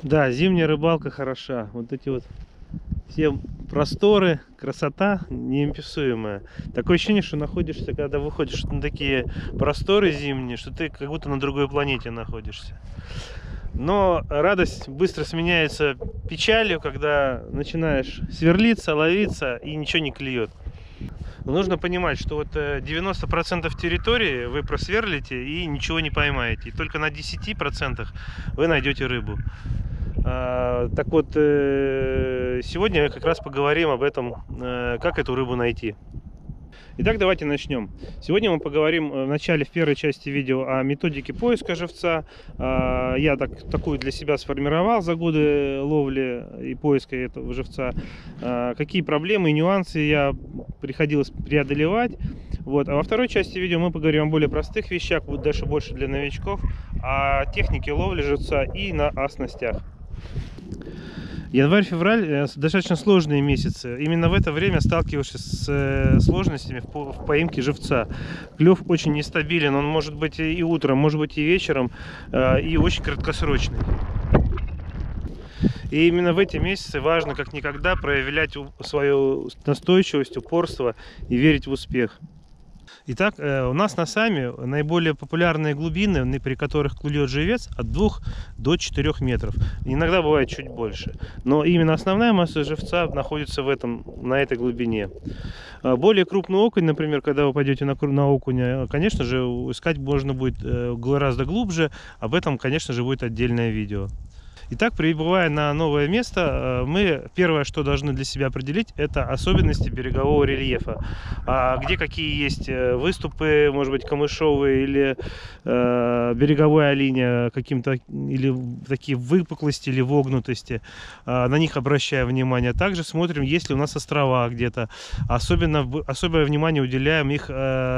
Да, зимняя рыбалка хороша. Вот эти вот все просторы, красота неописуемая. Такое ощущение, что находишься, когда выходишь на такие просторы зимние, что ты как будто на другой планете находишься. Но радость быстро сменяется печалью, когда начинаешь сверлиться, ловиться и ничего не клюет. Но нужно понимать, что вот 90% территории вы просверлите и ничего не поймаете. И только на 10% вы найдете рыбу. Так вот, сегодня как раз поговорим об этом, как эту рыбу найти. Итак, давайте начнем. Сегодня мы поговорим в первой части видео о методике поиска живца. Я такую для себя сформировал за годы ловли и поиска этого живца. Какие проблемы и нюансы я приходилось преодолевать. Вот. А во второй части видео мы поговорим о более простых вещах, будет дальше больше для новичков, о технике ловли живца и о снастях. Январь-февраль достаточно сложные месяцы. Именно в это время сталкиваешься с сложностями в поимке живца. Клев очень нестабилен, он может быть и утром, может быть и вечером, и очень краткосрочный. И именно в эти месяцы важно как никогда проявлять свою настойчивость, упорство и верить в успех. Итак, у нас на Сами наиболее популярные глубины, при которых клюет живец, от 2 до 4 метров. Иногда бывает чуть больше. Но именно основная масса живца находится на этой глубине. Более крупный окунь, например, когда вы пойдете на окуня, конечно же, искать можно будет гораздо глубже. Об этом, конечно же, будет отдельное видео. Итак, прибывая на новое место, мы первое, что должны для себя определить, это особенности берегового рельефа. Где какие есть выступы, может быть, камышовые или береговая линия, или такие выпуклости или вогнутости. На них обращаем внимание. Также смотрим, есть ли у нас острова где-то. Особенное внимание уделяем их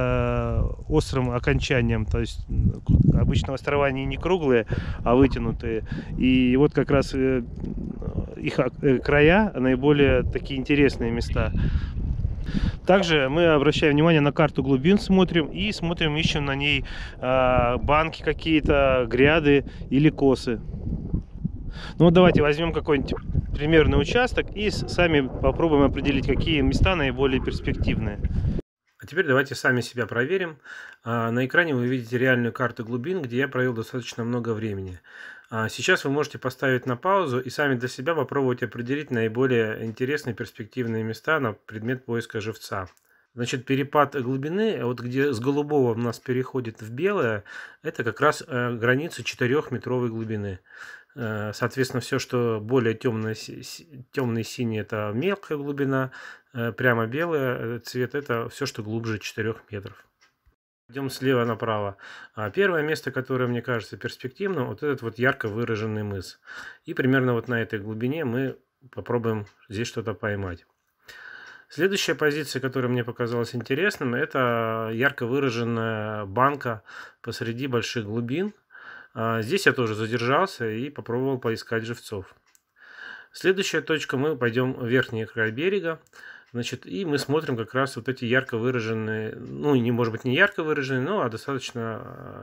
острым окончаниям. То есть обычно острова они не круглые, а вытянутые. И вот как раз их края наиболее такие интересные места. Также мы обращаем внимание на карту глубин, ищем на ней банки какие-то, гряды или косы. Ну вот давайте возьмем какой-нибудь примерный участок и сами попробуем определить, какие места наиболее перспективные. А теперь давайте сами себя проверим. На экране вы видите реальную карту глубин, где я провел достаточно много времени. Сейчас вы можете поставить на паузу и сами для себя попробовать определить наиболее интересные перспективные места на предмет поиска живца. Значит, перепад глубины, вот где с голубого у нас переходит в белое, это как раз граница 4-метровой глубины. Соответственно, все, что более темный синий, это мелкая глубина, прямо белый цвет, это все, что глубже 4 метров. Идем слева направо. Первое место, которое мне кажется перспективным, вот этот вот ярко выраженный мыс. И примерно вот на этой глубине мы попробуем здесь что-то поймать. Следующая позиция, которая мне показалась интересным, это ярко выраженная банка посреди больших глубин. Здесь я тоже задержался и попробовал поискать живцов. Следующая точка, мы пойдем в верхний край берега. Значит, и мы смотрим как раз вот эти ярко выраженные, ну, может быть, не ярко выраженные, но достаточно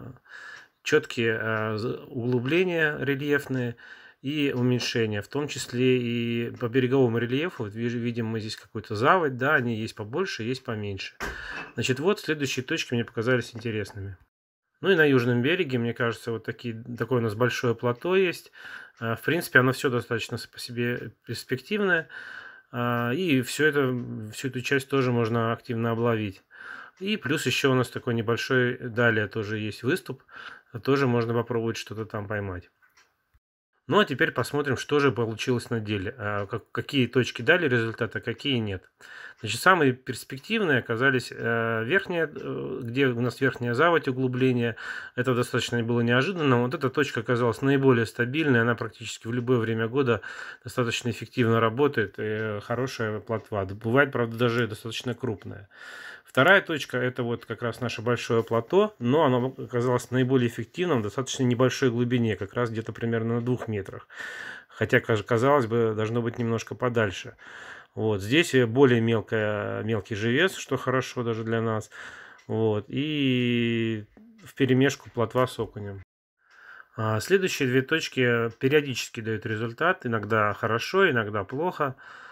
четкие углубления рельефные и уменьшения, в том числе и по береговому рельефу. Вот видим мы здесь какую-то заводь, да, они есть побольше, есть поменьше. Значит, вот следующие точки мне показались интересными. Ну и на южном береге, мне кажется, вот такое у нас большое плато есть. В принципе, оно все достаточно по себе перспективное. И всю эту часть тоже можно активно обловить. И плюс еще у нас такой небольшой, далее тоже есть выступ. Тоже можно попробовать что-то там поймать. Ну а теперь посмотрим, что же получилось на деле. Какие точки дали результат, а какие нет. Значит, самые перспективные оказались где у нас верхняя заводь, углубление. Это достаточно было неожиданно. Вот эта точка оказалась наиболее стабильной. Она практически в любое время года достаточно эффективно работает. И хорошая плотва. Бывает, правда, даже достаточно крупная. Вторая точка — это вот как раз наше большое плато, но оно оказалось наиболее эффективным в достаточно небольшой глубине, как раз где-то примерно на 2 метрах. Хотя, казалось бы, должно быть немножко подальше. Вот здесь более мелкий живец, что хорошо даже для нас. Вот, и вперемешку плотва с окунем. Следующие две точки периодически дают результат, иногда хорошо, иногда плохо.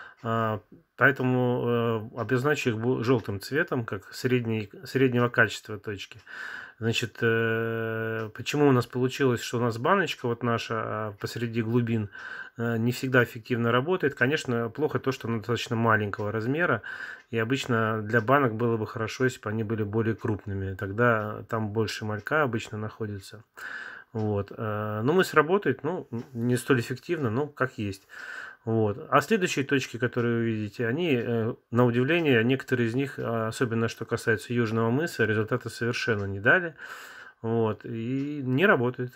Поэтому обозначу их желтым цветом, как среднего качества точки. Значит, почему у нас получилось, что у нас баночка вот наша посреди глубин не всегда эффективно работает? Конечно, плохо то, что она достаточно маленького размера, и обычно для банок было бы хорошо, если бы они были более крупными. Тогда там больше малька обычно находится. Вот. Но мысль работает, ну, не столь эффективно, но как есть. Вот. А следующие точки, которые вы видите, они, на удивление, некоторые из них, особенно что касается Южного мыса, результаты совершенно не дали. Вот. И не работают.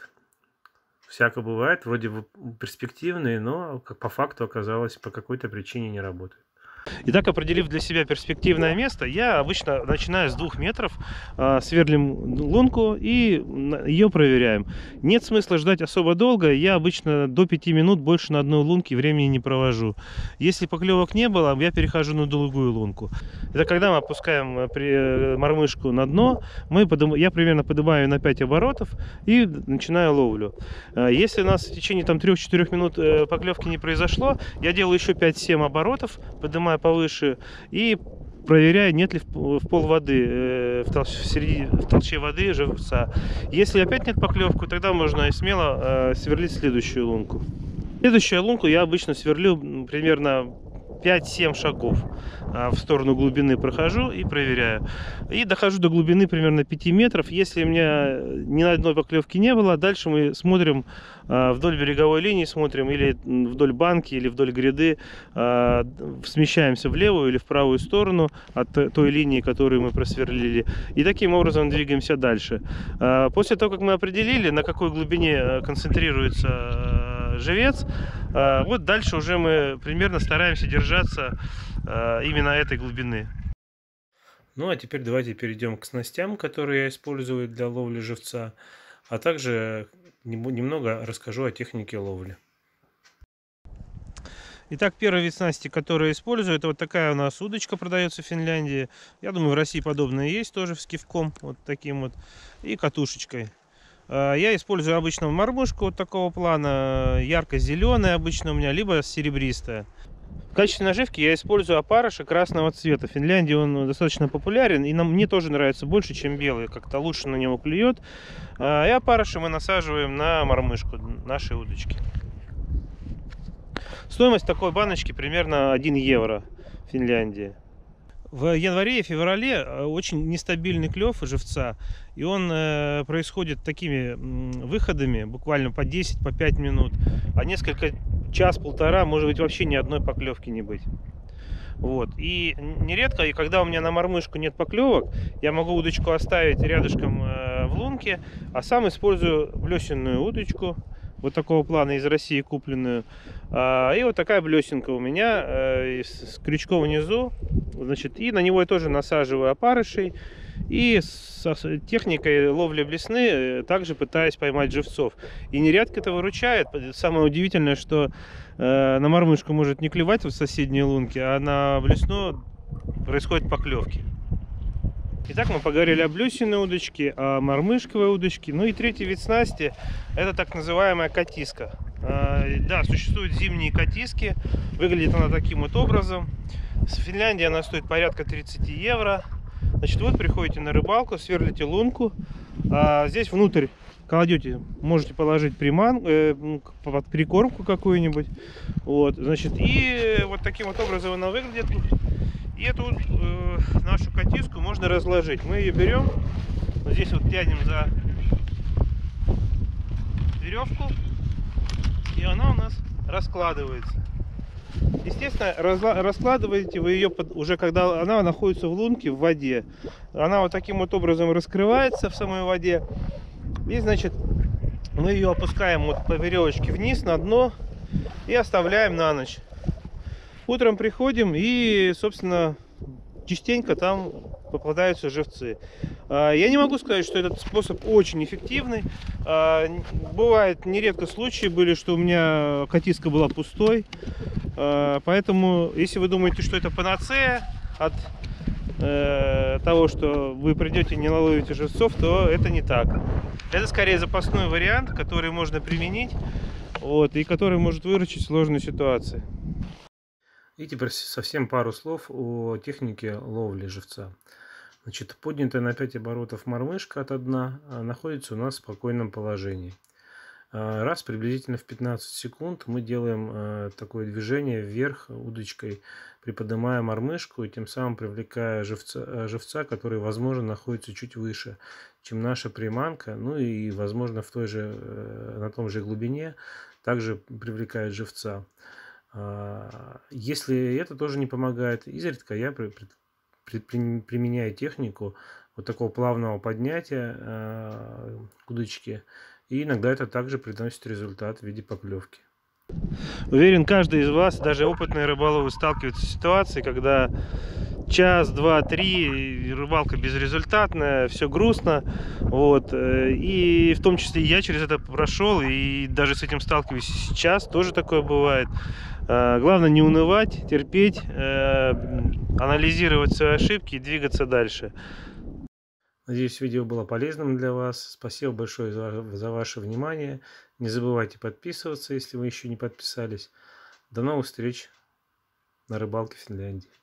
Всяко бывает, вроде бы перспективные, но как по факту оказалось, по какой-то причине не работают. Итак, определив для себя перспективное место, я обычно начинаю с 2 метров, сверлим лунку и ее проверяем. Нет смысла ждать особо долго, я обычно до 5 минут больше на одной лунке времени не провожу. Если поклевок не было, я перехожу на другую лунку. Это когда мы опускаем мормышку на дно, я примерно поднимаю на 5 оборотов и начинаю ловлю. Если у нас в течение 3-4 минут поклевки не произошло, я делаю еще 5-7 оборотов, поднимаю повыше и проверяю, нет ли в пол воды, в толще воды живца. Если опять нет поклевки, тогда можно и смело сверлить следующую лунку. Следующую лунку я обычно сверлю примерно 5-7 шагов в сторону глубины, прохожу и проверяю. И дохожу до глубины примерно 5 метров. Если у меня ни на одной поклевки не было, дальше мы смотрим вдоль береговой линии, смотрим или вдоль банки, или вдоль гряды, смещаемся в левую или в правую сторону от той линии, которую мы просверлили. И таким образом двигаемся дальше. После того, как мы определили, на какой глубине концентрируется живец, вот дальше уже мы примерно стараемся держаться именно этой глубины. Ну а теперь давайте перейдем к снастям, которые я использую для ловли живца, а также немного расскажу о технике ловли. Итак, первый вид снасти, который я использую, это вот такая у нас удочка, продается в Финляндии. Я думаю, в России подобное есть тоже, с кивком вот таким вот и катушечкой. Я использую обычно мормышку вот такого плана, ярко-зеленая обычно у меня, либо серебристая. В качестве наживки я использую опарыша красного цвета. В Финляндии он достаточно популярен, и мне тоже нравится больше, чем белый, как-то лучше на него клюет. И опарыша мы насаживаем на мормышку нашей удочки. Стоимость такой баночки примерно 1 евро в Финляндии. В январе и феврале очень нестабильный клев живца, и он происходит такими выходами, буквально по 10, по 5 минут, а несколько час-полтора, может быть, вообще ни одной поклевки не быть. Вот. И нередко, и когда у меня на мормышку нет поклевок, я могу удочку оставить рядышком в лунке, а сам использую блесенную удочку, вот такого плана, из России купленную. И вот такая блесенка у меня с крючком внизу. Значит, и на него я тоже насаживаю опарышей. И с техникой ловли блесны также пытаюсь поймать живцов. И нередко это выручает. Самое удивительное, что на мормышку может не клевать в соседней лунке, а на блесну происходят поклевки. Итак, мы поговорили о блесенной удочке, о мормышковой удочке. Ну и третий вид снасти — это так называемая катиска. Да, существуют зимние катиски. Выглядит она таким вот образом. В Финляндии она стоит порядка 30 евро. Значит, вот приходите на рыбалку, сверлите лунку. Здесь внутрь кладете, можете положить прикормку какую-нибудь. Вот, значит, и вот таким вот образом она выглядит. И эту нашу катиску можно разложить. Мы ее берем, вот здесь вот тянем за веревку, и она у нас раскладывается. Естественно, раскладываете вы ее уже когда она находится в лунке, в воде. Она вот таким вот образом раскрывается в самой воде. И, значит, мы ее опускаем вот по веревочке вниз на дно и оставляем на ночь. Утром приходим и, собственно, частенько там попадаются живцы. Я не могу сказать, что этот способ очень эффективный. Бывает, нередко случаи были, что у меня катиска была пустой. Поэтому, если вы думаете, что это панацея от того, что вы придете и не наловите живцов, то это не так. Это скорее запасной вариант, который можно применить, вот, и который может выручить сложные ситуации. И теперь совсем пару слов о технике ловли живца. Значит, поднятая на 5 оборотов мормышка от дна находится у нас в спокойном положении. Раз приблизительно в 15 секунд мы делаем такое движение вверх удочкой, приподнимая мормышку и тем самым привлекая живца, который, возможно, находится чуть выше, чем наша приманка, ну и, возможно, на том же глубине также привлекает живца. Если это тоже не помогает, изредка я применяю технику вот такого плавного поднятия удочки, и иногда это также приносит результат в виде поклевки. Уверен, каждый из вас, даже опытные рыболовы, сталкиваются с ситуацией, когда час, два, три, рыбалка безрезультатная, все грустно, вот, и в том числе я через это прошел, и даже с этим сталкиваюсь сейчас, тоже такое бывает. Главное не унывать, терпеть, анализировать свои ошибки и двигаться дальше. Надеюсь, видео было полезным для вас. Спасибо большое за ваше внимание. Не забывайте подписываться, если вы еще не подписались. До новых встреч на рыбалке в Финляндии.